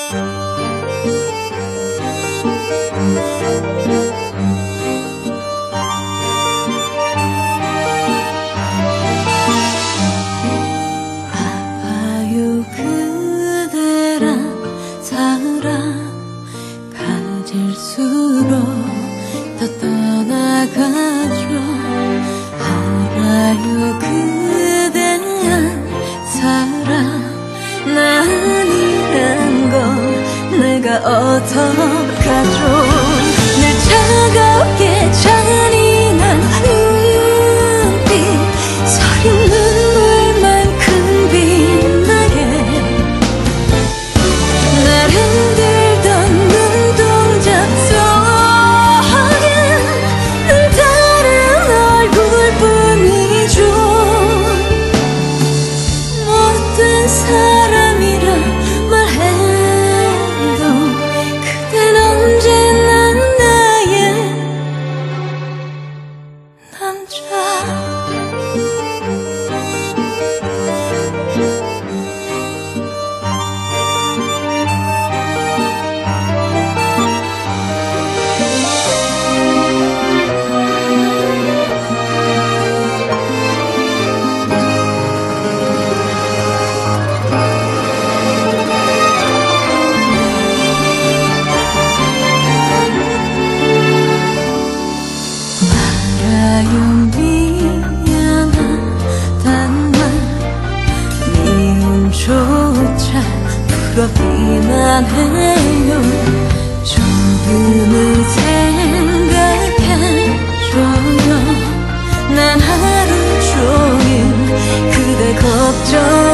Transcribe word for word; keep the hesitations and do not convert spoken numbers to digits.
아파요 그대란 사랑 가질수록 더 떠나가죠. 알아요 그대란 사랑 아니란 걸 내가 어떡하죠. 늘 차갑게 잔인한 눈빛 서린 눈물만큼 빛나게 날 흔들던 눈동자 속엔 늘 다른 얼굴뿐이죠. 못된 사람이라 말해도 그댄 언제나 나의 남자. 알아요 미안하단 말 미움조차 부럽기만 해요. 조금은 생각해줘요. 난 하루 종일 그대 걱정